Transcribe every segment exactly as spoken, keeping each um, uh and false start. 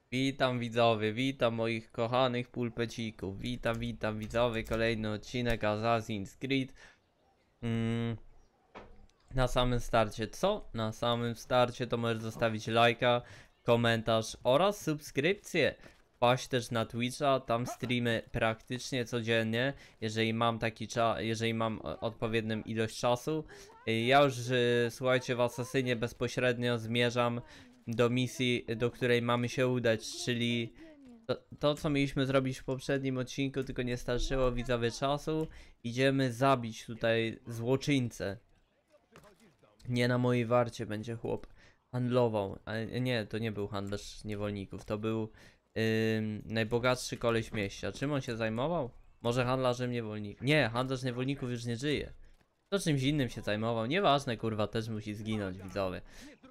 Witam widzowie, witam moich kochanych pulpecików. Witam, witam widzowie, kolejny odcinek Assassin's Creed. Mm, na samym starcie co? Na samym starcie to możesz zostawić lajka, komentarz oraz subskrypcję. Wpaść też na Twitcha, tam streamy praktycznie codziennie, jeżeli mam taki czas, jeżeli mam odpowiednią ilość czasu. Ja już, słuchajcie, w Asasynie bezpośrednio zmierzam do misji, do której mamy się udać, czyli to, to co mieliśmy zrobić w poprzednim odcinku, tylko nie starczyło widzowie czasu. Idziemy zabić tutaj złoczyńcę. Nie na mojej warcie będzie chłop handlował, ale nie, to nie był handlarz niewolników, to był yy, najbogatszy koleś mieścia. Czym on się zajmował? Może handlarzem niewolników? Nie, handlarz niewolników już nie żyje. To czymś innym się zajmował, nieważne, kurwa, też musi zginąć, widzowie.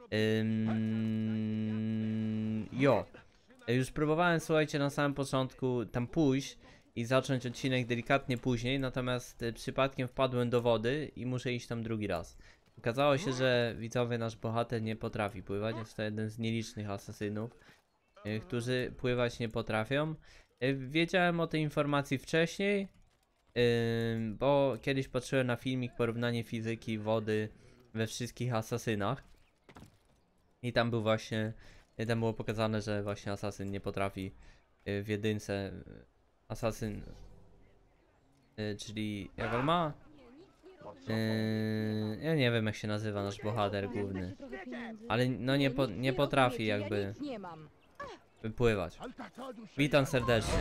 Ym... Jo. Już próbowałem, słuchajcie, na samym początku tam pójść i zacząć odcinek delikatnie później, natomiast y, przypadkiem wpadłem do wody i muszę iść tam drugi raz. Okazało się, że widzowie, nasz bohater nie potrafi pływać, jest to jeden z nielicznych asasynów, y, którzy pływać nie potrafią. Y, wiedziałem o tej informacji wcześniej, y, bo kiedyś patrzyłem na filmik porównanie fizyki wody we wszystkich asasynach. I tam był właśnie, tam było pokazane, że właśnie asasyn nie potrafi w jedynce, asasyn, czyli jak on ma? Yy, ja nie wiem jak się nazywa nasz bohater główny, ale no nie, po, nie potrafi jakby wypływać. Witam serdecznie.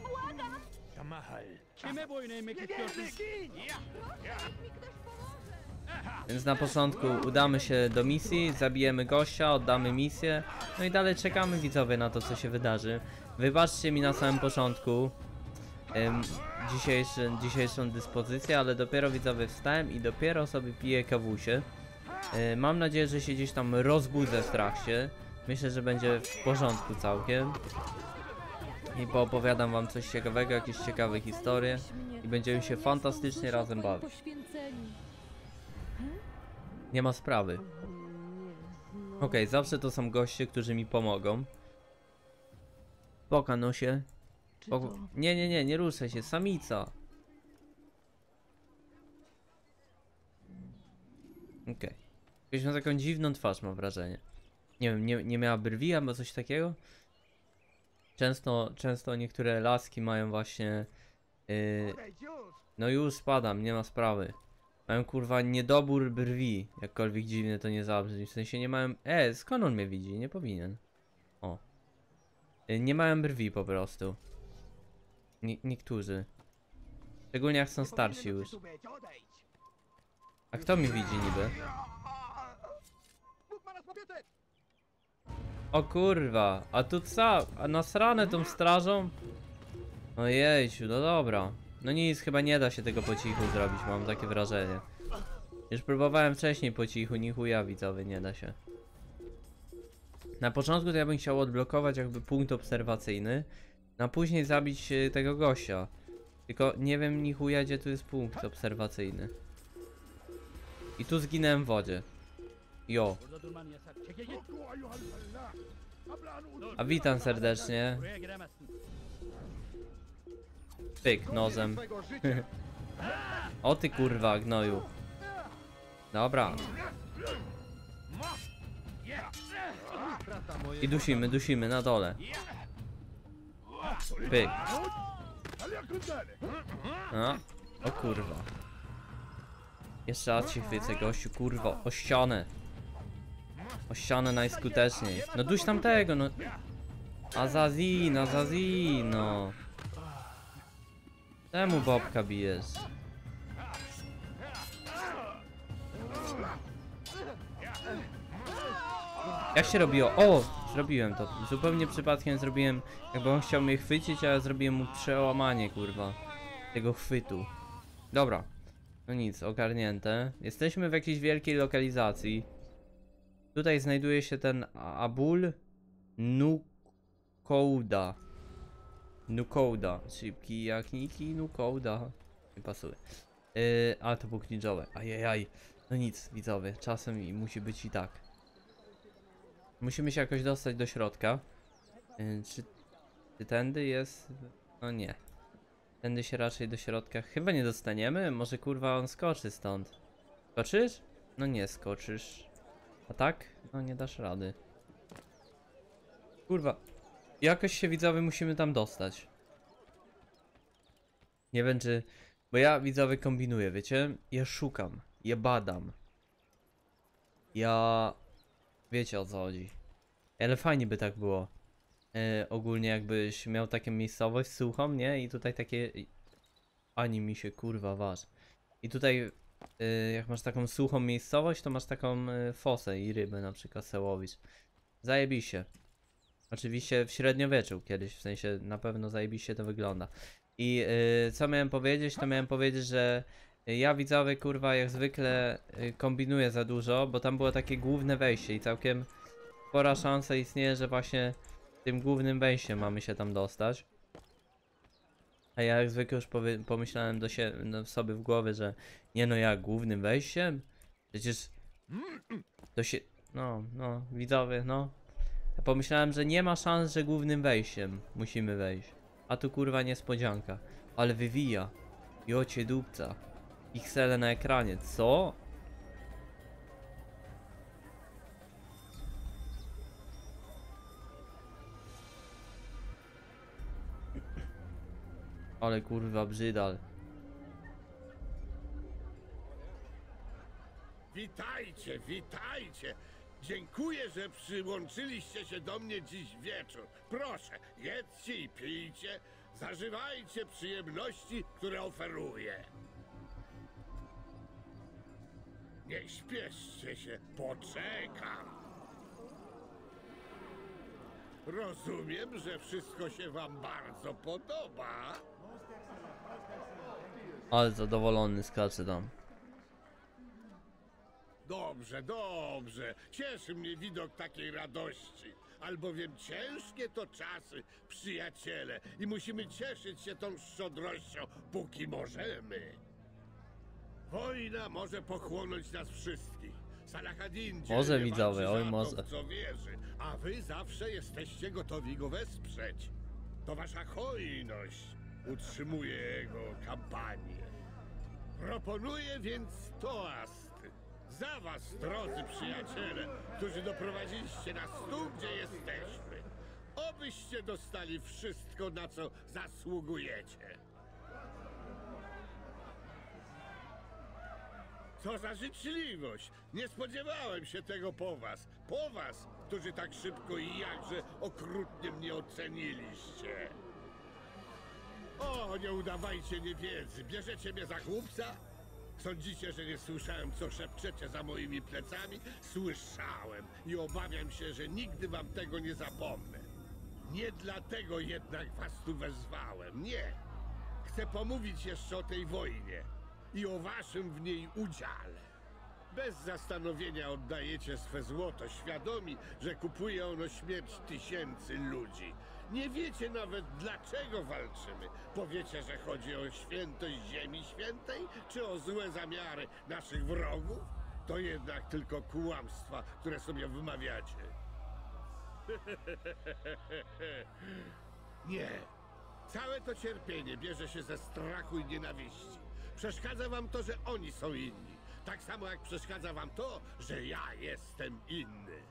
Więc na początku udamy się do misji, zabijemy gościa, oddamy misję. No i dalej czekamy widzowie na to, co się wydarzy. Wybaczcie mi na samym początku um, dzisiejszy, dzisiejszą dyspozycję, ale dopiero widzowie wstałem i dopiero sobie piję kawusie. um, Mam nadzieję, że się gdzieś tam rozbudzę w trakcie. Myślę, że będzie w porządku całkiem. I poopowiadam wam coś ciekawego, jakieś ciekawe historie. I będziemy się fantastycznie razem bawić. Nie ma sprawy. Okej, okay, zawsze to są goście, którzy mi pomogą. Poka nosie. Pok nie, nie, nie, nie ruszaj się, samica. Okej. Okay. Ktoś ma taką dziwną twarz, mam wrażenie. Nie wiem, nie, nie miała brwi albo coś takiego? Często, często niektóre laski mają właśnie... Yy... No już spadam, nie ma sprawy. Mają kurwa niedobór brwi, jakkolwiek dziwne to nie zabrzmi, w sensie nie mają... E, skąd on mnie widzi? Nie powinien. O. Nie mają brwi po prostu. Nie, niektórzy. Szczególnie jak są starsi już. A kto mnie widzi niby? O kurwa, a tu co? A nasrane tą strażą? Ojejciu, no dobra. No nic, chyba nie da się tego po cichu zrobić, mam takie wrażenie. Już próbowałem wcześniej po cichu, ni chuja widzowy, nie da się. Na początku to ja bym chciał odblokować jakby punkt obserwacyjny, a później zabić tego gościa. Tylko nie wiem ni chuja, gdzie tu jest punkt obserwacyjny. I tu zginąłem w wodzie. Jo. A witam serdecznie. Pyk, nożem. O ty kurwa, gnoju. Dobra. I dusimy, dusimy na dole. Pyk. A? O kurwa. Jeszcze raz się chwycę, gościu, kurwa. O ścianę. O ścianę najskuteczniej. No duś tamtego, no. Assassin, Assassin, no. Czemu Bobka bijesz? Jak się robiło? O! Zrobiłem to. Zupełnie przypadkiem zrobiłem... Jakby on chciał mnie chwycić, a ja zrobiłem mu przełamanie, kurwa. Tego chwytu. Dobra. No nic, ogarnięte. Jesteśmy w jakiejś wielkiej lokalizacji. Tutaj znajduje się ten Abul Nukouda. Nukouda. Szybki jak Niki Nukouda. Nie pasuje. Yy, ale to był ninjowe. Ajajaj. No nic, widzowie. Czasem i musi być i tak. Musimy się jakoś dostać do środka. Yy, czy, czy tędy jest? No nie. Tędy się raczej do środka chyba nie dostaniemy. Może kurwa on skoczy stąd. Skoczysz? No nie skoczysz. A tak? No nie dasz rady. Kurwa. Jakoś się widzowie musimy tam dostać. Nie wiem czy... Bo ja widzowie kombinuję, wiecie? Ja szukam. Ja badam. Ja... Wiecie o co chodzi. Ale fajnie by tak było. E, ogólnie jakbyś miał taką miejscowość suchą, nie? I tutaj takie... Ani mi się kurwa waż. I tutaj e, jak masz taką suchą miejscowość, to masz taką e, fosę i ryby na przykład se łowić. Zajebiście. Oczywiście w średniowieczu kiedyś, w sensie na pewno zajebiście to wygląda. I yy, co miałem powiedzieć, to miałem powiedzieć, że ja widzowie kurwa jak zwykle yy, kombinuję za dużo, bo tam było takie główne wejście i całkiem spora szansa istnieje, że właśnie tym głównym wejściem mamy się tam dostać. A ja jak zwykle już pomyślałem do się, no, sobie w głowie, że nie no jak głównym wejściem? Przecież to się... No, no, widzowie, no. Ja pomyślałem, że nie ma szans, że głównym wejściem musimy wejść. A tu kurwa niespodzianka. Ale wywija. Jocie dupca. Piksele na ekranie. Co? Ale kurwa brzydal. Witajcie, witajcie! Dziękuję, że przyłączyliście się do mnie dziś wieczór. Proszę, jedzcie i pijcie, zażywajcie przyjemności, które oferuję. Nie śpieszcie się, poczekam. Rozumiem, że wszystko się wam bardzo podoba. Ale zadowolony skacze tam. Dobrze, dobrze. Cieszy mnie widok takiej radości. Albowiem ciężkie to czasy, przyjaciele, i musimy cieszyć się tą szczodrością, póki możemy. Wojna może pochłonąć nas wszystkich. Salahadin Może dzielnie widzowie, walczy oj za może. to, w co wierzy, a wy zawsze jesteście gotowi go wesprzeć. To wasza hojność utrzymuje jego kampanię. Proponuję więc toast. Za was, drodzy przyjaciele, którzy doprowadziliście nas tu, gdzie jesteśmy. Obyście dostali wszystko, na co zasługujecie. Co za życzliwość! Nie spodziewałem się tego po was. Po was, którzy tak szybko i jakże okrutnie mnie oceniliście. O, nie udawajcie niewiedzy. Bierzecie mnie za głupca? Sądzicie, że nie słyszałem, co szepczecie za moimi plecami? Słyszałem i obawiam się, że nigdy wam tego nie zapomnę. Nie dlatego jednak was tu wezwałem, nie. Chcę pomówić jeszcze o tej wojnie i o waszym w niej udziale. Bez zastanowienia oddajecie swe złoto, świadomi, że kupuje ono śmierć tysięcy ludzi. Nie wiecie nawet, dlaczego walczymy. Powiecie, że chodzi o świętość Ziemi Świętej, czy o złe zamiary naszych wrogów? To jednak tylko kłamstwa, które sobie wymawiacie. Nie. Całe to cierpienie bierze się ze strachu i nienawiści. Przeszkadza wam to, że oni są inni. Tak samo jak przeszkadza wam to, że ja jestem inny.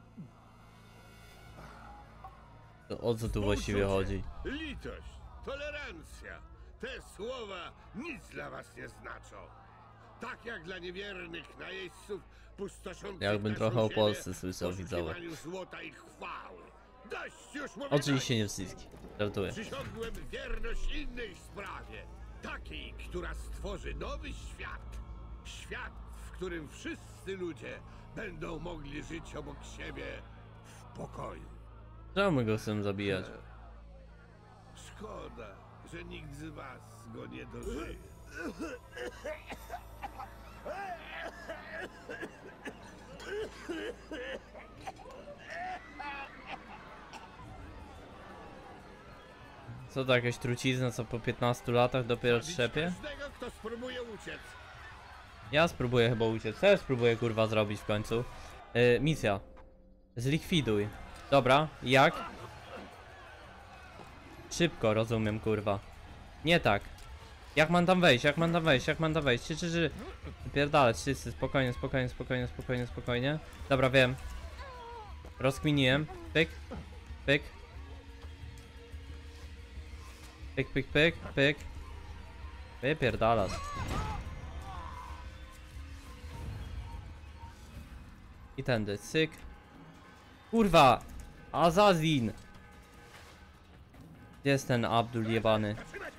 To o co tu właściwie chodzi? Litość, tolerancja. Te słowa nic dla was nie znaczą. Tak jak dla niewiernych najeźdźców pustoszących Jakbym naszą trochę o ziemię Polsce słyszał, w widzowie. poszukiwaniu złota i chwały. Dość już mówię. Oczywiście nie wszystkich. Żartuję. Przysiągłem wierność innej sprawie. Takiej, która stworzy nowy świat. Świat, w którym wszyscy ludzie będą mogli żyć obok siebie w pokoju. Czemu go chcą zabijać? Szkoda, że nikt z was go nie dożyje. Co to jakaś trucizna, co po piętnastu latach dopiero Zabić trzepie? każdego, kto spróbuje uciec. Ja spróbuję chyba uciec. Też spróbuję kurwa zrobić w końcu. Yy, misja. Zlikwiduj. Dobra, jak? Szybko, rozumiem, kurwa. Nie tak. Jak mam tam wejść, jak mam tam wejść, jak mam tam wejść? Czy, czy, czy... Pierdalać, wszyscy, spokojnie, spokojnie, spokojnie, spokojnie, spokojnie. Dobra, wiem. Rozkminiłem. Pyk, pyk. Pyk, pyk, pyk, pyk. Wypierdalasz. I tędy, cyk. Kurwa! Azazin! Gdzie jest ten Abdul jebany?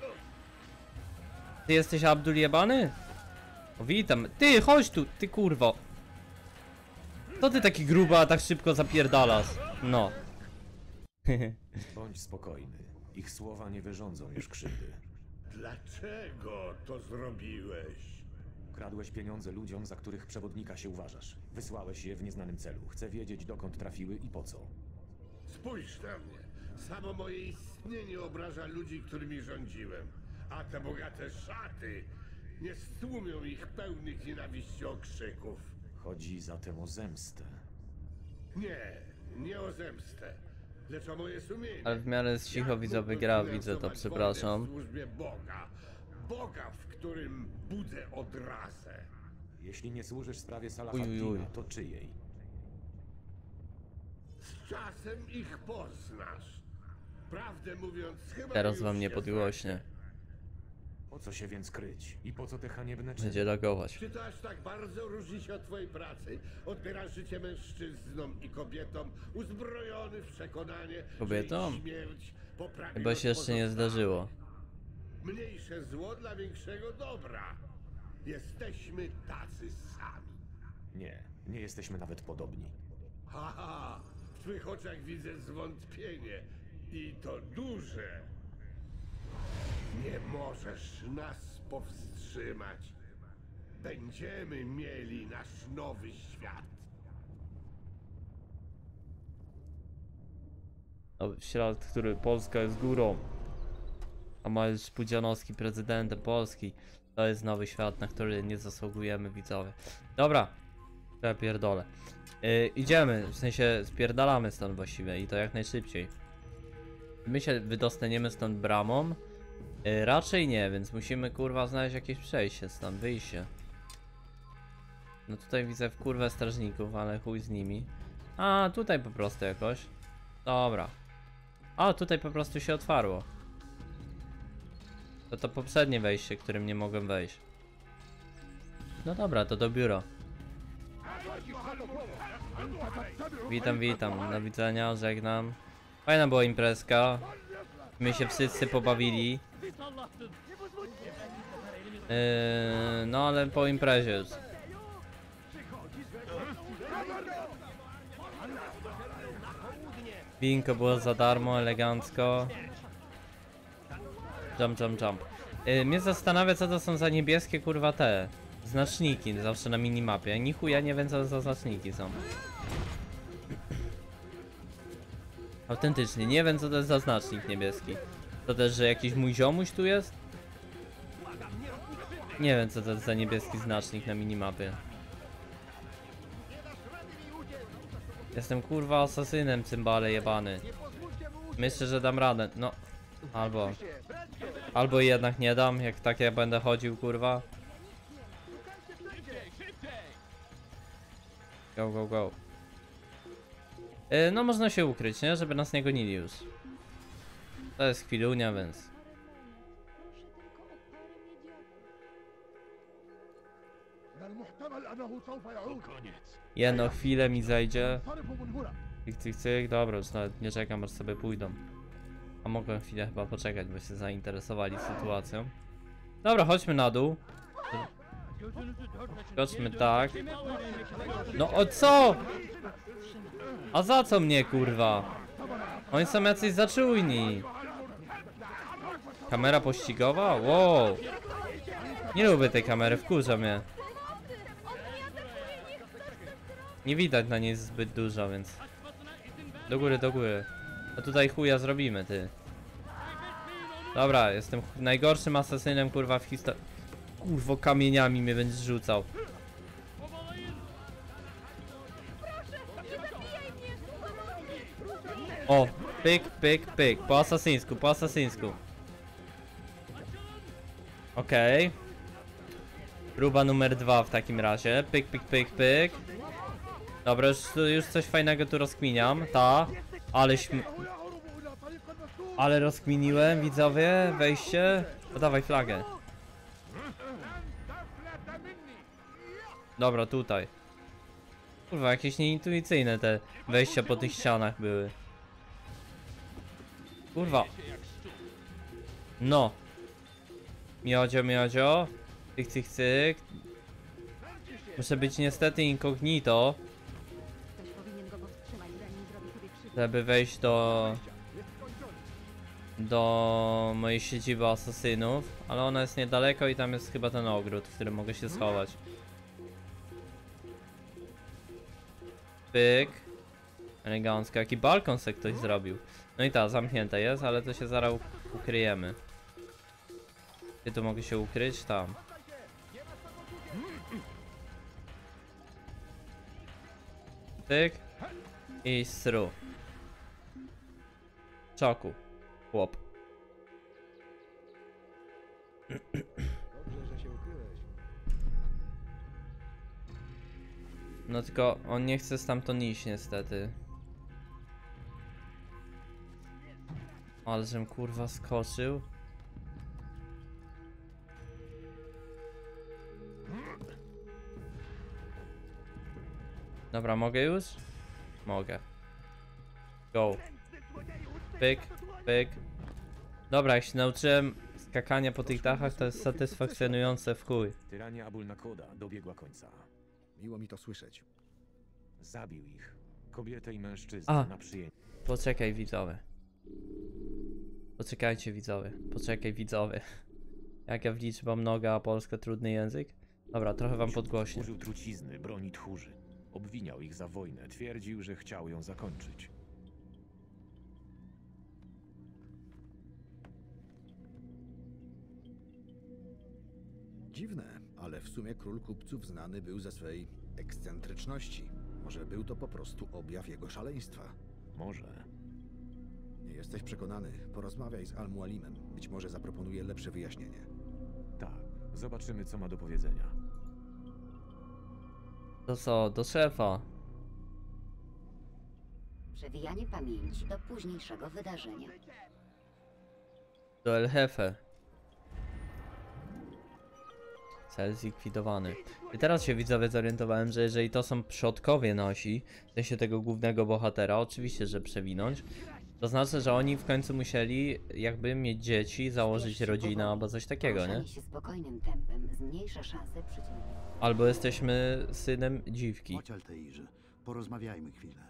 Ty jesteś Abdul jebany? O, witam. Ty, chodź tu, ty kurwo. Co ty taki gruby, a tak szybko zapierdalasz? No. Bądź spokojny. Ich słowa nie wyrządzą już krzywdy. Dlaczego to zrobiłeś? Kradłeś pieniądze ludziom, za których przewodnika się uważasz. Wysłałeś je w nieznanym celu. Chcę wiedzieć, dokąd trafiły i po co. Spójrz na mnie. Samo moje istnienie obraża ludzi, którymi rządziłem. A te bogate szaty nie stłumią ich pełnych nienawiści okrzyków. Chodzi zatem o zemstę. Nie, nie o zemstę, lecz o moje sumienie. Ale w miarę cicho Jak widzowie mógłbym gra, widzę to, finansować przepraszam. wojnę w służbie Boga. Boga, w którym budzę odrazę. Jeśli nie służysz sprawie Uj, uj, Salahaddina, uj. to czyjej? Z czasem ich poznasz. Prawdę mówiąc, chyba Teraz już wam nie się podgłośnie. Po co się więc kryć? I po co te haniebne czyny? Będzie logować. Czy to aż tak bardzo różni się od twojej pracy? Odbierasz życie mężczyznom i kobietom uzbrojony w przekonanie, Kobietom? że ich śmierć poprawi Chyba się jeszcze nie pozostałych. zdarzyło. Mniejsze zło dla większego dobra. Jesteśmy tacy sami. Nie, nie jesteśmy nawet podobni. Haha, w twych oczach widzę zwątpienie. I to duże. Nie możesz nas powstrzymać. Będziemy mieli nasz nowy świat. No, świat, który Polska jest górą. A Mariusz Pudzianowski prezydentem Polski. To jest nowy świat, na który nie zasługujemy, widzowie. Dobra. To ja pierdolę. Yy, idziemy, w sensie spierdalamy stąd właściwie i to jak najszybciej. My się wydostaniemy stąd bramą. Yy, raczej nie, więc musimy kurwa znaleźć jakieś przejście stąd, wyjście. No tutaj widzę w kurwę strażników, ale chuj z nimi. A, tutaj po prostu jakoś. Dobra. A, tutaj po prostu się otwarło. To to poprzednie wejście, którym nie mogłem wejść. No dobra, to do biura. Witam, witam. Do widzenia, żegnam. Fajna była imprezka. My się wszyscy pobawili. Yy, no ale po imprezie już. Winko było za darmo, elegancko. Jump, jump, jump. Yy, mnie zastanawia, co to są za niebieskie kurwa te znaczniki zawsze na minimapie. Ni chuja nie wiem, co to za znaczniki są. Autentycznie, nie wiem, co to jest za znacznik niebieski. To też, że jakiś mój ziomuś tu jest? Nie wiem, co to jest za niebieski znacznik na minimapie. Jestem kurwa asasynem, cymbale jebany. Myślę, że dam radę, no. Albo... Albo jednak nie dam, jak tak ja będę chodził, kurwa. Go, go, go. Yy, no można się ukryć, nie? Żeby nas nie gonili już. To jest chwilunia, więc... Jedno chwilę mi zajdzie. Cyk, cyk, cyk. Dobra, już nawet nie czekam, aż sobie pójdą. A mogłem chwilę chyba poczekać, bo się zainteresowali sytuacją. Dobra, chodźmy na dół. Chodźmy tak. No o co? A za co mnie, kurwa? Oni są jacyś zaczujni. Kamera pościgowa? Wow. Nie lubię tej kamery, wkurza mnie. Nie widać na niej zbyt dużo, więc... Do góry, do góry. A tutaj chuja zrobimy, ty. Dobra, jestem najgorszym asasynem, kurwa, w historii. Kurwo, kamieniami mnie będziesz rzucał. O, Pyk, pyk, pyk. Po asasyńsku, po asasyńsku. Okej. Okay. Próba numer dwa w takim razie. Pyk, pyk, pyk, pyk. Dobra, już, już coś fajnego tu rozkminiam. Ta. Aleśmy... Ale rozkminiłem, widzowie. Wejście. Podawaj flagę. Dobra, tutaj. Kurwa, jakieś nieintuicyjne te wejścia po tych ścianach były. Kurwa. No. Miodzio, miodzio. Cyk, cyk, cyk. Muszę być niestety incognito, żeby wejść do... do mojej siedziby asasynów. Ale ona jest niedaleko i tam jest chyba ten ogród, w którym mogę się schować. Pyk. Elegancko. Jaki balkon se ktoś zrobił. No i ta, zamknięte jest, ale to się zaraz ukryjemy. Gdzie tu mogę się ukryć? Tam. Pyk. I sru. Czoku. Chłop. No tylko on nie chce stamtąd iść niestety. Ale żem kurwa skoczył. Dobra, mogę już? Mogę. Go. Pyk, pyk. Dobra, jak się nauczyłem skakania po tych dachach, to jest satysfakcjonujące w chuj. Tyrania Abul Nakoda dobiegła końca. Miło mi to słyszeć. Zabił ich. Kobietę i mężczyznę A. na przyjęcie. Poczekaj, widzowie. Poczekajcie, widzowie. Poczekaj, widzowie. Jak ja w liczbę mnoga, a Polska trudny język? Dobra, trochę wam podgłośnię. Użył trucizny, broni tchórzy. Obwiniał ich za wojnę. Twierdził, że chciał ją zakończyć. Dziwne, ale w sumie król kupców znany był ze swej ekscentryczności. Może był to po prostu objaw jego szaleństwa. Może. Nie jesteś przekonany? Porozmawiaj z Al-Mualimem. Być może zaproponuje lepsze wyjaśnienie. Tak. Zobaczymy, co ma do powiedzenia. To co, do szefa. Przewijanie pamięci do późniejszego wydarzenia. Do El Jefe. Cel zlikwidowany. I teraz się, widzowie, zorientowałem, że jeżeli to są przodkowie nasi, w sensie tego głównego bohatera, oczywiście, że przewinąć, to znaczy, że oni w końcu musieli jakby mieć dzieci, założyć rodzinę albo coś takiego, nie? Poruszanie się spokojnym tempem zmniejsza szanse przeciwnika. Albo jesteśmy synem dziwki. Chodź, Altairze, porozmawiajmy chwilę.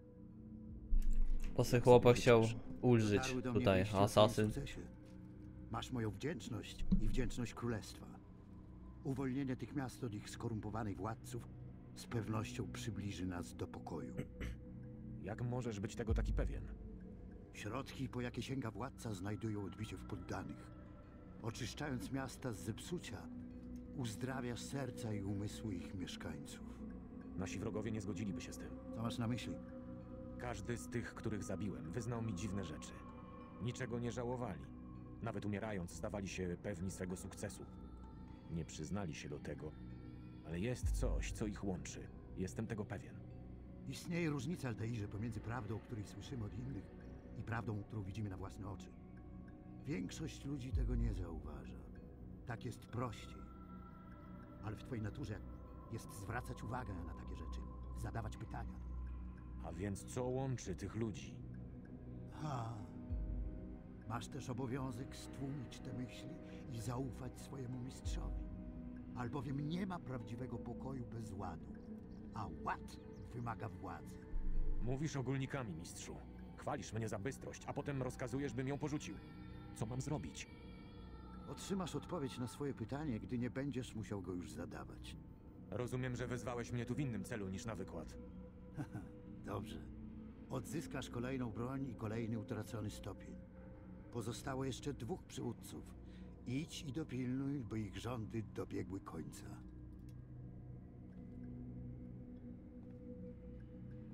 Po tych chłopak chciał ulżyć Dotarły do mnie tutaj, wieści o twoim asasyn. sukcesie. Masz moją wdzięczność i wdzięczność królestwa. Uwolnienie tych miast od ich skorumpowanych władców z pewnością przybliży nas do pokoju. Jak możesz być tego taki pewien? Środki, po jakie sięga władca, znajdują odbicie w poddanych. Oczyszczając miasta z zepsucia, uzdrawiasz serca i umysły ich mieszkańców. Nasi wrogowie nie zgodziliby się z tym. Co masz na myśli? Każdy z tych, których zabiłem, wyznał mi dziwne rzeczy. Niczego nie żałowali. Nawet umierając, zdawali się pewni swego sukcesu. Nie przyznali się do tego, ale jest coś, co ich łączy. Jestem tego pewien. Istnieje różnica, Altairze, pomiędzy prawdą, o której słyszymy od innych, i prawdą, którą widzimy na własne oczy. Większość ludzi tego nie zauważa. Tak jest prościej. Ale w twojej naturze jest zwracać uwagę na takie rzeczy, zadawać pytania. A więc co łączy tych ludzi? Ha. Masz też obowiązek stłumić te myśli i zaufać swojemu mistrzowi. Albowiem nie ma prawdziwego pokoju bez ładu, a ład wymaga władzy. Mówisz ogólnikami, mistrzu. Chwalisz mnie za bystrość, a potem rozkazujesz, bym ją porzucił. Co mam zrobić? Otrzymasz odpowiedź na swoje pytanie, gdy nie będziesz musiał go już zadawać. Rozumiem, że wezwałeś mnie tu w innym celu niż na wykład. Dobrze. Odzyskasz kolejną broń i kolejny utracony stopień. Pozostało jeszcze dwóch przywódców. Idź i dopilnuj, by ich rządy dobiegły końca.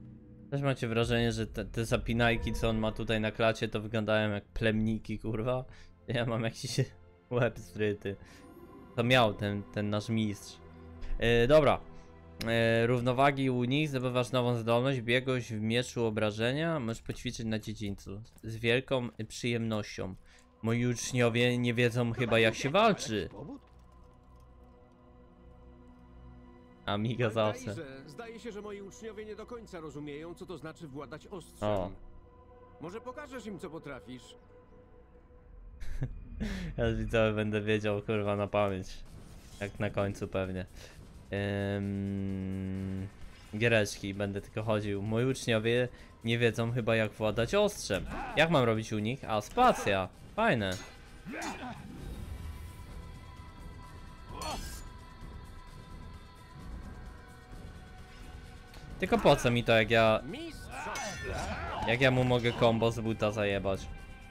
Też macie wrażenie, że te, te zapinajki, co on ma tutaj na klacie, to wyglądają jak plemniki, kurwa? Ja mam jakiś łeb zryty. To miał ten, ten nasz mistrz. Yy, dobra. Yy, równowagi u nich, zdobywasz nową zdolność, biegłość w mieczu obrażenia, możesz poćwiczyć na dziedzińcu. Z wielką przyjemnością. Moi uczniowie nie wiedzą chyba jak się walczy. Amiga zawsze. Altairze, zdaje się, że moi uczniowie nie do końca rozumieją, co to znaczy władać ostrzem. O. Może pokażesz im, co potrafisz? Ja widzowie będę wiedział, kurwa, na pamięć. Jak na końcu pewnie. Ym... Giereczki, będę tylko chodził. Moi uczniowie nie wiedzą chyba jak władać ostrzem. Jak mam robić u nich? A, spacja. Fajne. Tylko po co mi to, jak ja... Jak ja mu mogę combo z buta zajebać?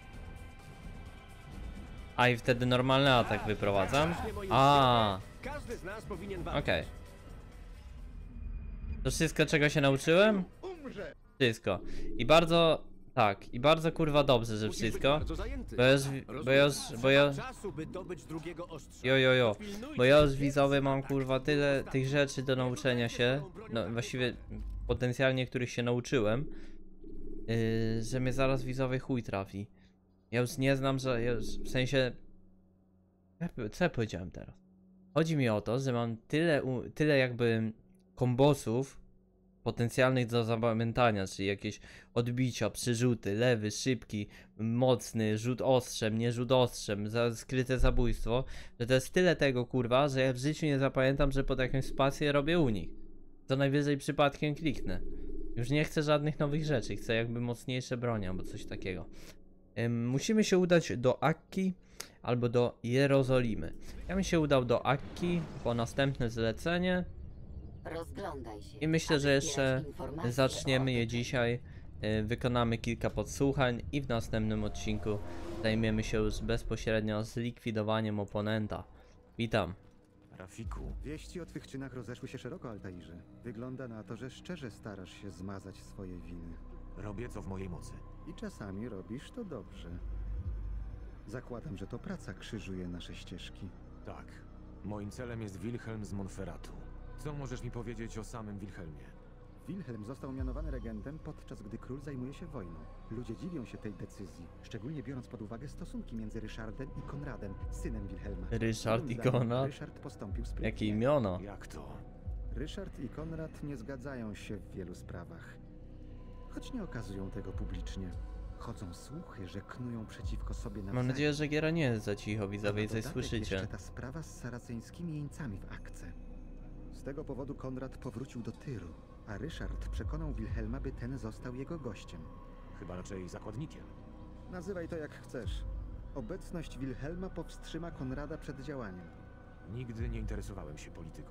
A i wtedy normalny atak wyprowadzam? A, Każdy z nas powinien okej. walczyć. Okay. To wszystko, czego się nauczyłem? Wszystko. I bardzo, tak, i bardzo kurwa dobrze, że Musisz być wszystko. bardzo zajęty. Bo ja już, bo ja już, bo ja... Trzeba czasu, by dobyć drugiego ostrza. Jo, jo, jo. Pilnujcie Bo ja już się, widzowie mam kurwa tyle tych rzeczy do nauczenia się. No właściwie potencjalnie których się nauczyłem. Yy, że mnie zaraz widzowie chuj trafi. Ja już nie znam, że ja już, w sensie... Co ja powiedziałem teraz? Chodzi mi o to, że mam tyle, u- tyle jakby kombosów potencjalnych do zapamiętania, czyli jakieś odbicia, przerzuty, lewy, szybki, mocny, rzut ostrzem, nie rzut ostrzem, za, skryte zabójstwo, że to jest tyle tego kurwa, że ja w życiu nie zapamiętam, że pod jakąś spację robię u nich. To najwyżej przypadkiem kliknę. Już nie chcę żadnych nowych rzeczy, chcę jakby mocniejsze bronie albo coś takiego. Ym, musimy się udać do Akki albo do Jerozolimy. Ja bym się udał do Akki po następne zlecenie. Rozglądaj się. I myślę, aby że jeszcze zbierać informacje zaczniemy o je otoczeniu. dzisiaj. y, Wykonamy kilka podsłuchań i w następnym odcinku zajmiemy się już bezpośrednio zlikwidowaniem oponenta. Witam. Rafiku, Wieści o twych czynach rozeszły się szeroko, Altairze. Wygląda na to, że szczerze starasz się zmazać swoje winy. robię co w mojej mocy. I czasami robisz to dobrze. Zakładam, że to praca krzyżuje nasze ścieżki. Tak. Moim celem jest Wilhelm z Monferratu. Co możesz mi powiedzieć o samym Wilhelmie? Wilhelm został mianowany regentem, podczas gdy król zajmuje się wojną. Ludzie dziwią się tej decyzji, szczególnie biorąc pod uwagę stosunki między Ryszardem i Konradem, synem Wilhelma. Ryszard Moim i zdaniem Konrad? Ryszard postąpił sprytnie. Jakie imiono? Jak to? Ryszard i Konrad nie zgadzają się w wielu sprawach. Choć nie okazują tego publicznie. Chodzą słuchy, że knują przeciwko sobie nawzajem. Mam nadzieję, że giera nie jest za cicho, widzowie, i Na coś dodatek słyszycie. jeszcze ta sprawa z saraceńskimi jeńcami w Akce. Z tego powodu Konrad powrócił do Tyru, a Ryszard przekonał Wilhelma, by ten został jego gościem. Chyba raczej zakładnikiem. Nazywaj to jak chcesz. Obecność Wilhelma powstrzyma Konrada przed działaniem. Nigdy nie interesowałem się polityką.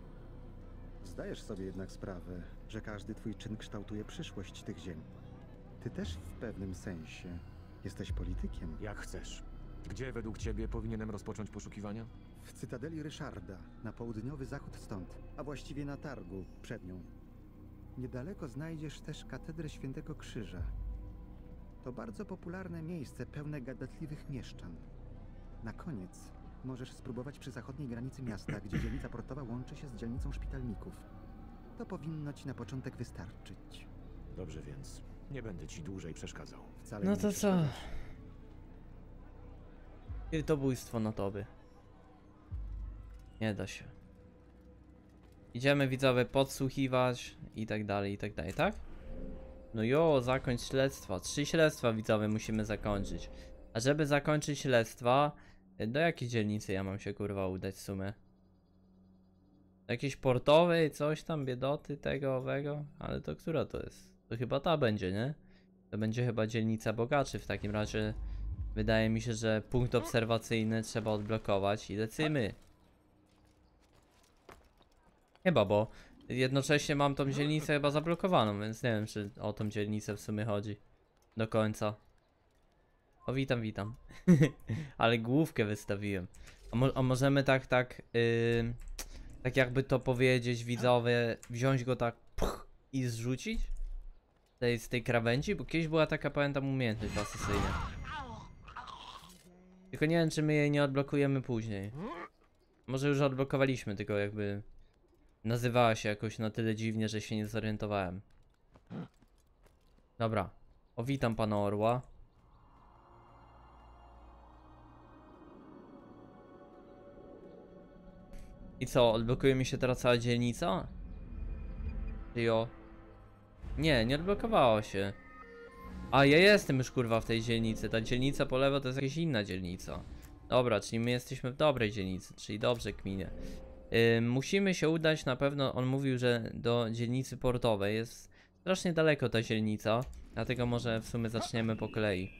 Zdajesz sobie jednak sprawę, że każdy twój czyn kształtuje przyszłość tych ziem. Ty też w pewnym sensie jesteś politykiem. Jak chcesz. Gdzie według ciebie powinienem rozpocząć poszukiwania? W cytadeli Ryszarda, na południowy zachód stąd, a właściwie na targu przed nią. Niedaleko znajdziesz też katedrę Świętego Krzyża. To bardzo popularne miejsce, pełne gadatliwych mieszczan. Na koniec możesz spróbować przy zachodniej granicy miasta, gdzie dzielnica portowa łączy się z dzielnicą szpitalników. To powinno ci na początek wystarczyć. Dobrze więc. Nie będę ci dłużej przeszkadzał. Wcale No nie to co? przeszkadzasz. Piltobójstwo na tobie. Nie da się. Idziemy widzowie podsłuchiwać i tak dalej, i tak dalej, tak? No jo, zakończ śledztwa. Trzy śledztwa widzowie musimy zakończyć. A żeby zakończyć śledztwa, do jakiej dzielnicy ja mam się kurwa udać w sumie? Do jakiejś portowej, coś tam, biedoty, tego, owego? Ale to która to jest? To chyba ta będzie, nie? To będzie chyba dzielnica bogaczy, w takim razie wydaje mi się, że punkt obserwacyjny trzeba odblokować i lecimy. Chyba, bo jednocześnie mam tą dzielnicę chyba zablokowaną, więc nie wiem, czy o tą dzielnicę w sumie chodzi do końca. O, witam, witam. Ale główkę wystawiłem. A, mo a możemy tak, tak, yy, tak jakby to powiedzieć widzowie, wziąć go tak puch, i zrzucić? tej, z tej krawędzi, bo kiedyś była taka, pamiętam, umiejętność w Asasynie. Tylko nie wiem, czy my jej nie odblokujemy później. Może już odblokowaliśmy, tylko jakby nazywała się jakoś na tyle dziwnie, że się nie zorientowałem. Dobra. O, witam pana Orła. I co, odblokuje mi się teraz cała dzielnica? Jo. Nie, nie odblokowało się. A ja jestem już kurwa w tej dzielnicy. Ta dzielnica po lewo to jest jakaś inna dzielnica. Dobra, czyli my jesteśmy w dobrej dzielnicy, czyli dobrze kminie. Yy, musimy się udać na pewno, on mówił, że do dzielnicy portowej jest strasznie daleko ta dzielnica. Dlatego może w sumie zaczniemy po kolei.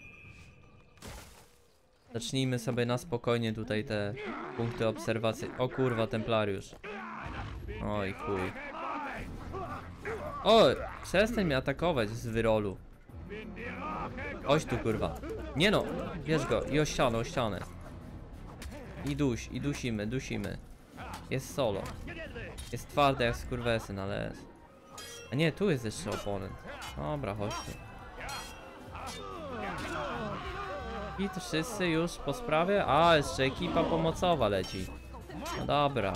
Zacznijmy sobie na spokojnie tutaj te punkty obserwacji. O kurwa, templariusz. Oj chuj. O, przestań mnie atakować z wyrolu. Oś tu kurwa. Nie no, bierz go i o ścianę, o ścianę. I duś, i dusimy, dusimy. Jest solo. Jest twardy jak skurwesyn, ale jest. A nie, tu jest jeszcze oponent. Dobra, chodź tu. I to wszyscy już po sprawie? A, jeszcze ekipa pomocowa leci. No dobra.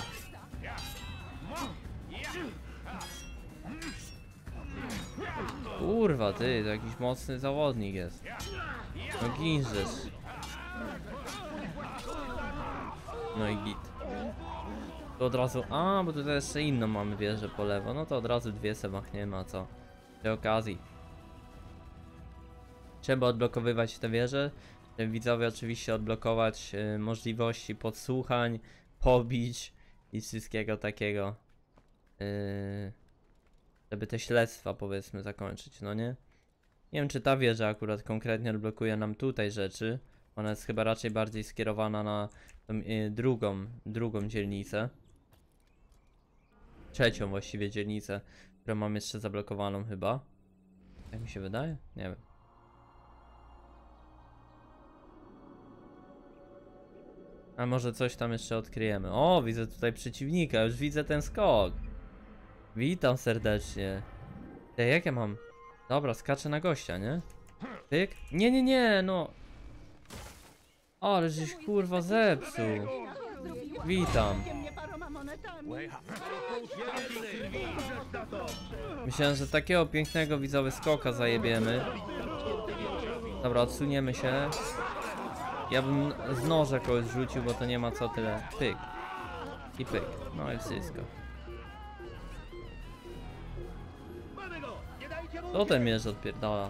Kurwa, ty, to jakiś mocny zawodnik jest. No ginżesz. No i git. To od razu, a, bo tutaj jeszcze inną mamy wieżę po lewo. No to od razu dwie se machniemy, a co? Przy okazji. Trzeba odblokowywać te wieże. Widzowie oczywiście odblokować y, możliwości podsłuchań, pobić i wszystkiego takiego. Yy, żeby te śledztwa powiedzmy zakończyć, no nie? Nie wiem, czy ta wieża akurat konkretnie odblokuje nam tutaj rzeczy. Ona jest chyba raczej bardziej skierowana na tą y, drugą, drugą dzielnicę. Trzecią właściwie dzielnicę, którą mam jeszcze zablokowaną chyba. Jak mi się wydaje? Nie wiem. A może coś tam jeszcze odkryjemy. O, widzę tutaj przeciwnika, już widzę ten skok. Witam serdecznie. Ej, jak ja mam? Dobra, skaczę na gościa, nie? Tyk? Nie, nie, nie, no. Ale żeś kurwa zepsuł. Witam. Myślałem, że takiego pięknego widzowy skoka zajebiemy. Dobra, odsuniemy się. Ja bym z noża kogoś rzucił, bo to nie ma co tyle. Pyk. I pyk. No i wszystko. To ten mierz odpierdala.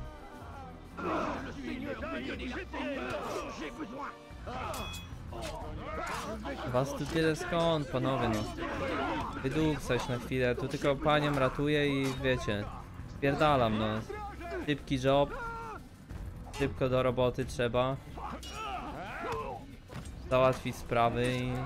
Was tu tyle skąd, panowie, no. Wydługsać na chwilę, tu tylko panią ratuję i wiecie. Spierdalam, no. Szybki job. Szybko do roboty trzeba. Załatwić sprawy i...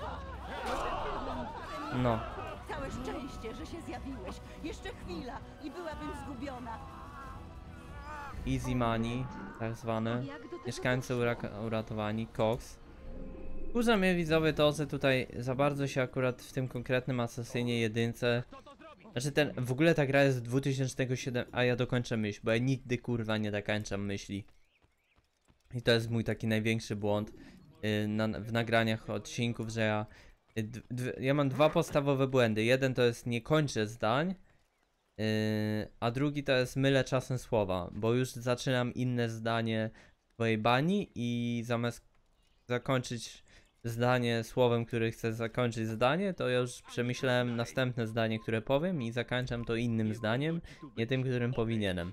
No. Całe szczęście, że się zjawiłeś. Jeszcze chwila i byłabym zgubiona. Easy money, tak zwane. Mieszkańcy ura- uratowani. Cox. Wkurza mnie widzowie to, że tutaj za bardzo się akurat w tym konkretnym Assassinie jedynce... Znaczy ten, w ogóle ta gra jest z dwa tysiące siódmego, a ja dokończę myśl, bo ja nigdy kurwa nie dokończam myśli. I to jest mój taki największy błąd yy, na, w nagraniach odcinków, że ja... D- d- ja mam dwa podstawowe błędy. Jeden to jest nie kończę zdań, yy, a drugi to jest mylę czasem słowa, bo już zaczynam inne zdanie w swojej bani i zamiast zakończyć zdanie słowem, który chcę zakończyć zdanie, to ja już przemyślałem następne zdanie, które powiem i zakończam to innym zdaniem, nie tym, którym powinienem.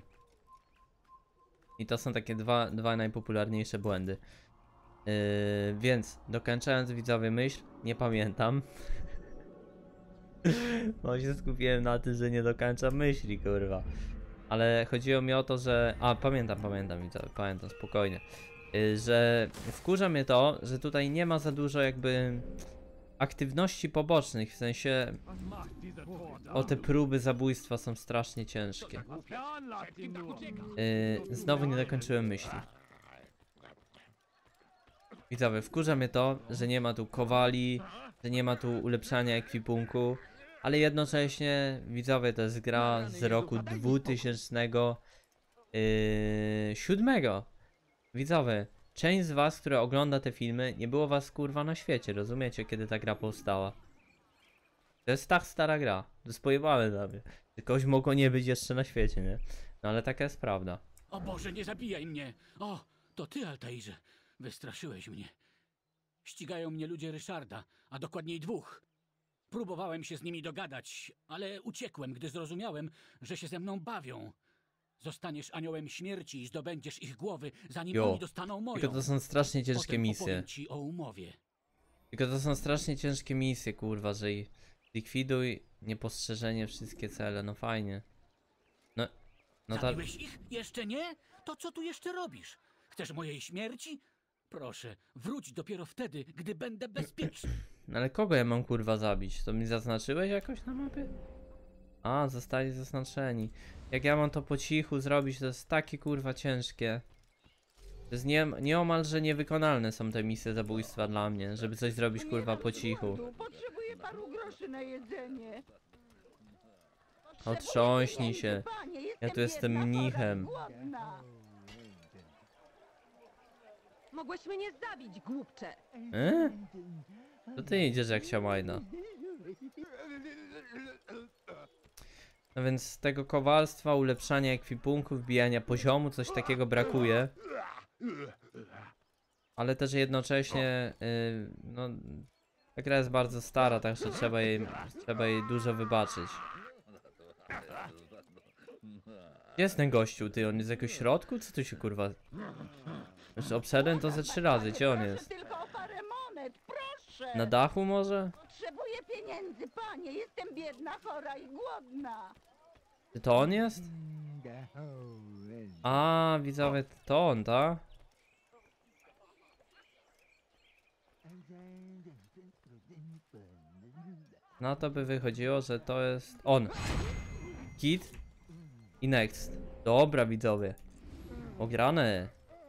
I to są takie dwa, dwa najpopularniejsze błędy. Yy, więc dokończając widzowie myśl, nie pamiętam. Bo się skupiłem na tym, że nie dokończam myśli, kurwa. Ale chodziło mi o to, że... A, pamiętam, pamiętam widzowie, pamiętam, spokojnie. Yy, że wkurza mnie to, że tutaj nie ma za dużo jakby aktywności pobocznych, w sensie... O, te próby zabójstwa są strasznie ciężkie. Yy, znowu nie dokończyłem myśli. Widzowie, wkurza mnie to, że nie ma tu kowali, że nie ma tu ulepszania ekwipunku. ale jednocześnie, widzowie, to jest gra z roku dwutysięcznego siódmego. Widzowie, część z was, która ogląda te filmy, nie było was kurwa na świecie, rozumiecie, kiedy ta gra powstała. To jest tak stara gra, to jest pojebane dla mnie. Kogoś mogło nie być jeszcze na świecie, nie? No ale taka jest prawda. O Boże, nie zabijaj mnie! O, to ty, Altairze. Wystraszyłeś mnie. Ścigają mnie ludzie Ryszarda, a dokładniej dwóch. Próbowałem się z nimi dogadać, ale uciekłem, gdy zrozumiałem, że się ze mną bawią. Zostaniesz aniołem śmierci i zdobędziesz ich głowy, zanim Jo. oni dostaną moją. Tylko to są strasznie ciężkie Potem misje. opowiem ci o umowie. Tylko to są strasznie ciężkie misje, kurwa, że i likwiduj niepostrzeżenie wszystkie cele, no fajnie. No, no ta... Zabiłeś ich? Jeszcze nie? To co tu jeszcze robisz? Chcesz mojej śmierci? Proszę, wróć dopiero wtedy, gdy będę bezpieczny. No ale kogo ja mam kurwa zabić? To mi zaznaczyłeś jakoś na mapie? A, zostali zaznaczeni. Jak ja mam to po cichu zrobić, to jest takie kurwa ciężkie. To jest nie, nieomalże niewykonalne są te misje zabójstwa dla mnie, żeby coś zrobić kurwa po cichu. Potrzebuję paru groszy na jedzenie. Otrząśnij się. Ja tu jestem mnichem. Mogłeś mnie zabić, głupcze. E? To ty idziesz jak siamajna. No więc z tego kowalstwa, ulepszania ekwipunku, wbijania poziomu, coś takiego brakuje. Ale też jednocześnie, yy, no, ta gra jest bardzo stara, także trzeba jej, trzeba jej dużo wybaczyć. Gdzie jest ten gościu, ty? On jest w jakimś środku? Co tu się kurwa... Już obszedłem to ze trzy razy, gdzie on jest? Tylko o parę monet, proszę. Na dachu może? Potrzebuję pieniędzy, panie. Jestem biedna, chora i głodna. Czy to on jest? A, widzowie, to on, tak? No to by wychodziło, że to jest on. Kit i next. Dobra, widzowie. Ograne.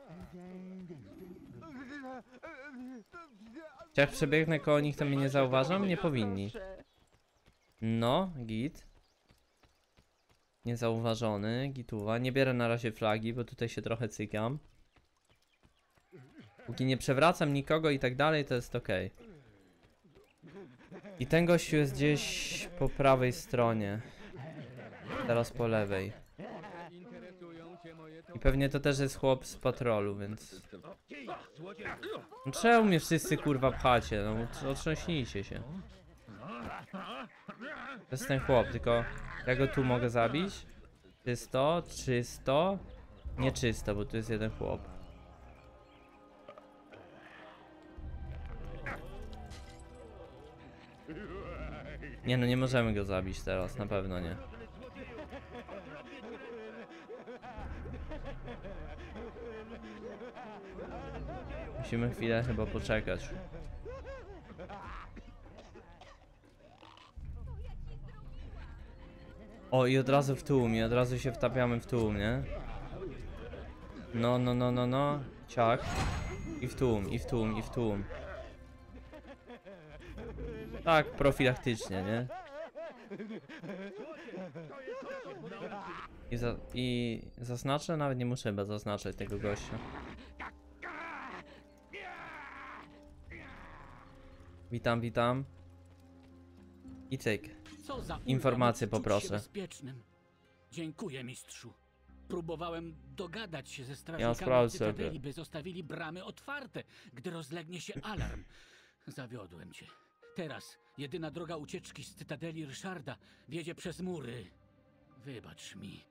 Jak przebiegnę koło nich, to mnie nie zauważą? Nie powinni. No, git. Niezauważony, gituwa. Nie bierę na razie flagi, bo tutaj się trochę cykam. Póki nie przewracam nikogo i tak dalej, to jest ok. I ten gościu jest gdzieś po prawej stronie. Teraz po lewej. I pewnie to też jest chłop z patrolu, więc... No czemu mnie wszyscy kurwa pchacie? No otrząśnijcie się. To jest ten chłop, tylko ja go tu mogę zabić? Czysto, czysto. Nie czysto, bo tu jest jeden chłop. Nie no, nie możemy go zabić teraz, na pewno nie. Musimy chwilę chyba poczekać. O, i od razu w tłum, i od razu się wtapiamy w tłum, nie? No, no, no, no, no. Ciach. I w tłum, i w tłum, i w tłum. Tak, profilaktycznie, nie? I, za, i zaznaczę? Nawet nie muszę chyba zaznaczać tego gościa. Witam, witam. I cyk. Co za Informacje ulga, móc czuć poproszę. się bezpiecznym. Dziękuję, mistrzu. Próbowałem dogadać się ze Ja strażnikami sprawdzę Cytadeli, sobie. by zostawili bramy otwarte, gdy rozlegnie się alarm. Zawiodłem cię. Teraz jedyna droga ucieczki z Cytadeli Ryszarda wiedzie przez mury. Wybacz mi.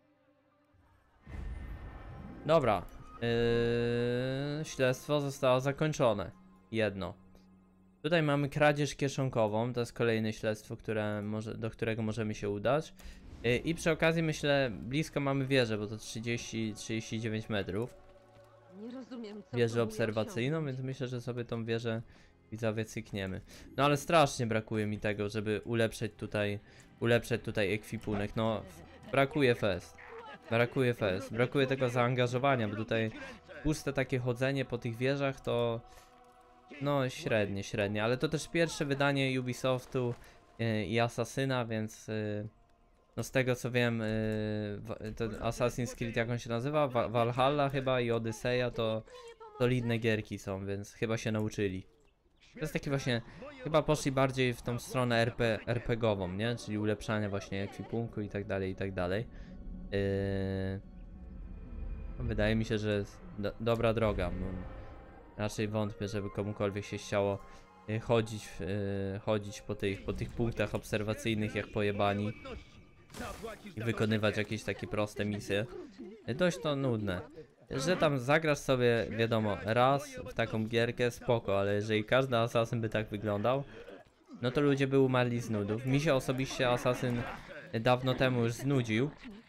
Dobra. Yy, śledztwo zostało zakończone. Jedno. Tutaj mamy kradzież kieszonkową. To jest kolejne śledztwo, które może, do którego możemy się udać. Yy, I przy okazji myślę, blisko mamy wieżę, bo to trzydzieści trzydzieści dziewięć metrów. Nie rozumiem, co Wieżę próbuje obserwacyjną, osiągnąć. więc myślę, że sobie tą wieżę widzowie cykniemy. No ale strasznie brakuje mi tego, żeby ulepszyć tutaj, ulepszyć tutaj ekwipunek. No, brakuje fest. Brakuje fest. Brakuje tego zaangażowania, bo tutaj puste takie chodzenie po tych wieżach to... No, średnie, średnie. Ale to też pierwsze wydanie Ubisoftu, yy, i asasyna, więc yy, no z tego co wiem, yy, to Assassin's Creed, jak on się nazywa? Va Valhalla chyba i Odyseja to solidne gierki są, więc chyba się nauczyli. To jest taki właśnie, chyba poszli bardziej w tą stronę R P, RPGową, nie? Czyli ulepszania właśnie ekwipunku i tak dalej, i tak dalej. Yy... Wydaje mi się, że jest do, dobra droga. Raczej wątpię, żeby komukolwiek się chciało yy, chodzić, yy, chodzić po tych, po tych punktach obserwacyjnych jak pojebani i wykonywać jakieś takie proste misje. Yy, dość to nudne. Że tam zagrasz sobie, wiadomo, raz w taką gierkę, spoko, ale jeżeli każdy asasyn by tak wyglądał, no to ludzie by umarli z nudów. Mi się osobiście asasyn dawno temu już znudził.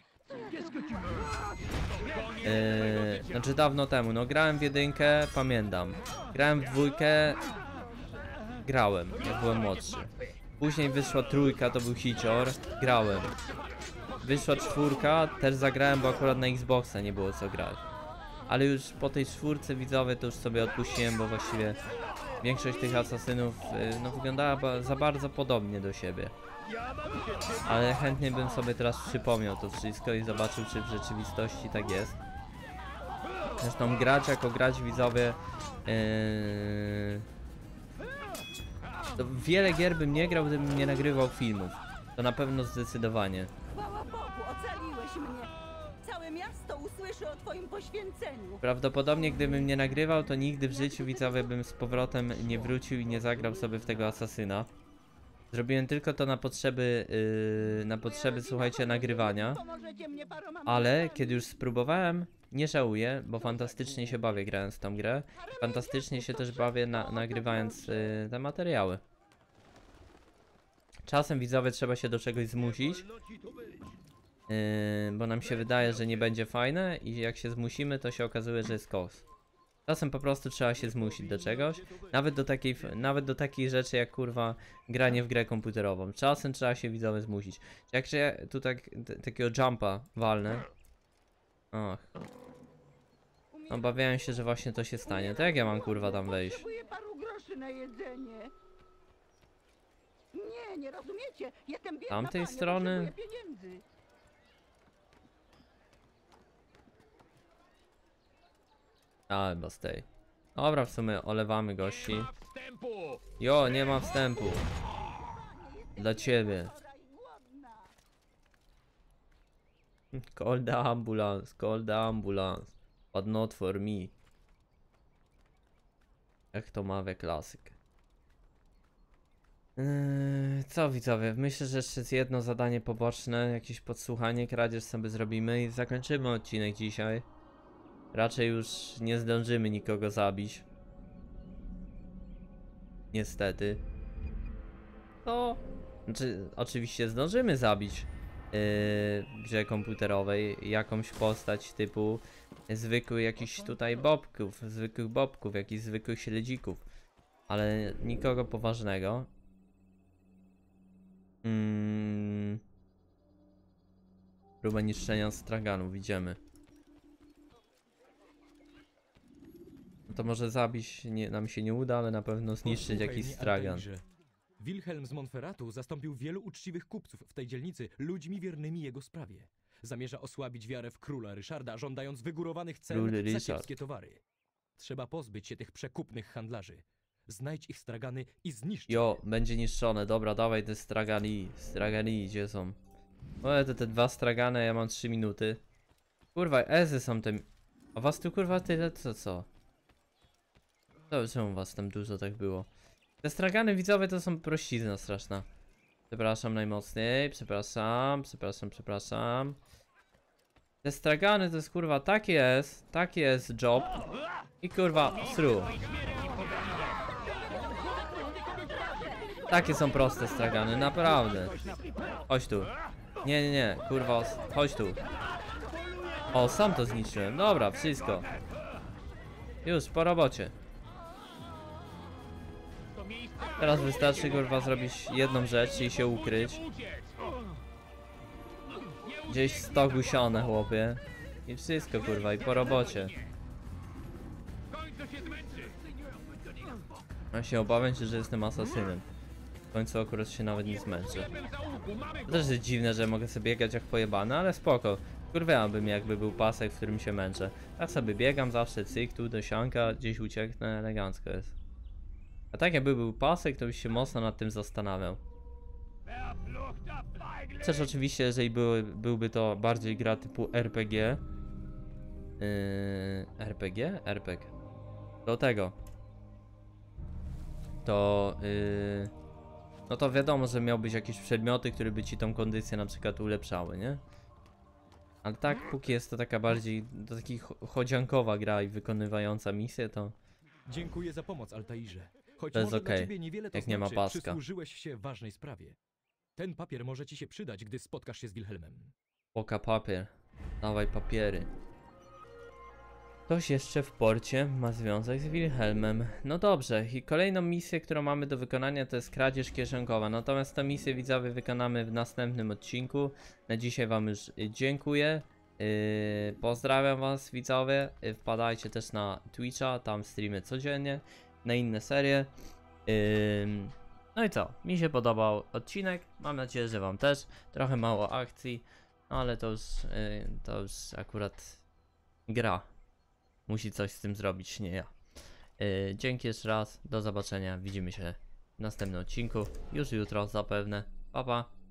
Yy, znaczy dawno temu, no grałem w jedynkę, pamiętam. Grałem w dwójkę, grałem, jak byłem młodszy. Później wyszła trójka, to był hicior, grałem. Wyszła czwórka, też zagrałem, bo akurat na Xboxa nie było co grać. Ale już po tej czwórce widzowie to już sobie odpuściłem, bo właściwie większość tych asasynów yy, no wyglądała ba za bardzo podobnie do siebie. Ale chętnie bym sobie teraz przypomniał to wszystko i zobaczył, czy w rzeczywistości tak jest. Zresztą grać jako grać widzowie, yy... to wiele gier bym nie grał, gdybym nie nagrywał filmów. To na pewno zdecydowanie. Chwała Bogu, ocaliłeś mnie. Całe miasto usłyszy o twoim poświęceniu. Prawdopodobnie gdybym nie nagrywał, to nigdy w życiu widzowie bym z powrotem nie wrócił i nie zagrał sobie w tego asasyna. Zrobiłem tylko to na potrzeby, yy, na potrzeby, słuchajcie, nagrywania. Ale kiedy już spróbowałem, nie żałuję, bo fantastycznie się bawię grając w tą grę. Fantastycznie się też bawię na, nagrywając yy, te materiały. Czasem widzowie trzeba się do czegoś zmusić, yy, bo nam się wydaje, że nie będzie fajne i jak się zmusimy, to się okazuje, że jest koks. Czasem po prostu trzeba się zmusić do czegoś, nawet do takiej, nawet do takiej rzeczy jak kurwa granie w grę komputerową. Czasem trzeba się widzowie zmusić. Jak się ja tu tak, takiego jumpa walnę. Och. Obawiałem się, że właśnie to się stanie. To jak ja mam kurwa tam wejść? Potrzebuję paru groszy na jedzenie. Nie, nie rozumiecie. Jestem biedna, Tamtej panie, strony? potrzebuję pieniędzy. A, chyba z tej. Dobra, w sumie olewamy gości. Jo, nie ma wstępu. Dla ciebie. Call the ambulance, call the ambulance. But not for me. Jak to mawia klasyk. Yy, co widzowie, myślę, że jeszcze jest jedno zadanie poboczne, jakieś podsłuchanie, kradzież sobie zrobimy i zakończymy odcinek dzisiaj. Raczej już nie zdążymy nikogo zabić. Niestety. No, znaczy oczywiście zdążymy zabić yy, w grze komputerowej jakąś postać typu zwykłych jakichś tutaj bobków, zwykłych bobków, jakichś zwykłych śledzików. Ale nikogo poważnego. Mm. Próbę niszczenia straganów, idziemy. No to może zabić nie, nam się nie uda, ale na pewno zniszczyć jakiś stragan. Wilhelm z Monferratu zastąpił wielu uczciwych kupców w tej dzielnicy ludźmi wiernymi jego sprawie. Zamierza osłabić wiarę w króla Ryszarda, żądając wygórowanych cen za kiepskie towary. Trzeba pozbyć się tych przekupnych handlarzy. Znajdź ich stragany i zniszcz. Jo, będzie niszczone. Dobra, dawaj te stragani. Stragani, gdzie są? O, te, te dwa stragany, ja mam trzy minuty. Kurwa, ezy są te... A was tu kurwa tyle, co co? To czemu was tam dużo tak było? Te stragany widzowie to są prościzna straszna. Przepraszam najmocniej, przepraszam, przepraszam, przepraszam. Te stragany to jest kurwa, tak jest, tak jest job. I kurwa, through. Takie są proste stragany, naprawdę. Chodź tu. Nie, nie, nie, kurwa, chodź tu. O, sam to zniszczyłem, dobra, wszystko. Już, po robocie. Teraz wystarczy kurwa zrobić jedną rzecz i się ukryć. Gdzieś stogu siane, chłopie. I wszystko kurwa, i po robocie. Ja się obawiam się, że jestem asasynem. końcu akurat się nawet nie zmęczę. To też jest dziwne, że mogę sobie biegać jak pojebany, ale spoko. Kurwiałbym jakby był pasek, w którym się męczę. Tak sobie biegam zawsze, cyk, tu do sianka, gdzieś ucieknę, elegancko jest. A tak jakby był pasek, to byś się mocno nad tym zastanawiał. Też oczywiście, jeżeli były, byłby to bardziej gra typu R P G. Yy, R P G? R P G. Do tego. To... Yy, no to wiadomo, że miałbyś jakieś przedmioty, które by ci tą kondycję na przykład ulepszały, nie? Ale tak, póki jest to taka bardziej, to taki chodziankowa gra i wykonywająca misję, to... Dziękuję za pomoc, Altairze. Choć To jest może dla okej, ciebie niewiele to jak nie ma znaczy, paska. przysłużyłeś się ważnej sprawie. Ten papier może ci się przydać, gdy spotkasz się z Wilhelmem. Oka papier. Dawaj papiery. Ktoś jeszcze w porcie ma związek z Wilhelmem. No dobrze, i kolejną misję, którą mamy do wykonania, to jest kradzież kieszonkowa. Natomiast tę misję, widzowie, wykonamy w następnym odcinku. Na dzisiaj wam już dziękuję. Yy, pozdrawiam was, widzowie. Yy, wpadajcie też na Twitcha, tam streamy codziennie. Na inne serie. Yy, no i co? Mi się podobał odcinek. Mam nadzieję, że wam też. Trochę mało akcji. No ale to już, yy, to już akurat gra. Musi coś z tym zrobić, nie ja. Yy, dzięki jeszcze raz, do zobaczenia, widzimy się w następnym odcinku, już jutro zapewne. Pa pa!